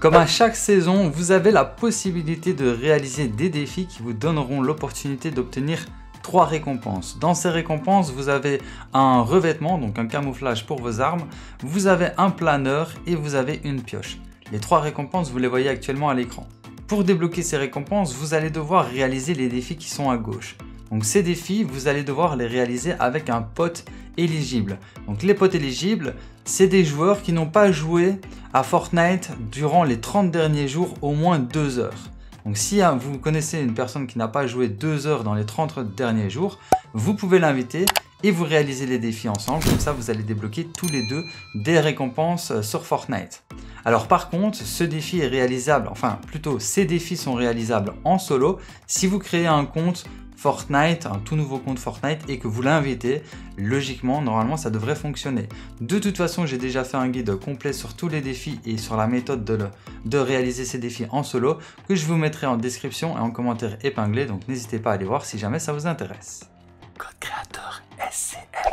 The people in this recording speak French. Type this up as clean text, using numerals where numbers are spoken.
Comme à chaque saison, vous avez la possibilité de réaliser des défis qui vous donneront l'opportunité d'obtenir 3 récompenses. Dans ces récompenses, vous avez un revêtement, donc un camouflage pour vos armes, vous avez un planeur et vous avez une pioche. Les 3 récompenses, vous les voyez actuellement à l'écran. Pour débloquer ces récompenses, vous allez devoir réaliser les défis qui sont à gauche. Donc ces défis, vous allez devoir les réaliser avec un pote éligible. Donc les potes éligibles, c'est des joueurs qui n'ont pas joué à Fortnite durant les 30 derniers jours au moins 2 heures. Donc si vous connaissez une personne qui n'a pas joué 2 heures dans les 30 derniers jours, vous pouvez l'inviter et vous réalisez les défis ensemble. Comme ça, vous allez débloquer tous les deux des récompenses sur Fortnite. Alors par contre, ce défi est réalisable, enfin plutôt ces défis sont réalisables en solo si vous créez un compte Fortnite, un tout nouveau compte Fortnite et que vous l'invitez. Logiquement, normalement ça devrait fonctionner. De toute façon, j'ai déjà fait un guide complet sur tous les défis et sur la méthode de réaliser ces défis en solo que je vous mettrai en description et en commentaire épinglé, donc n'hésitez pas à aller voir si jamais ça vous intéresse. Code créateur SCL.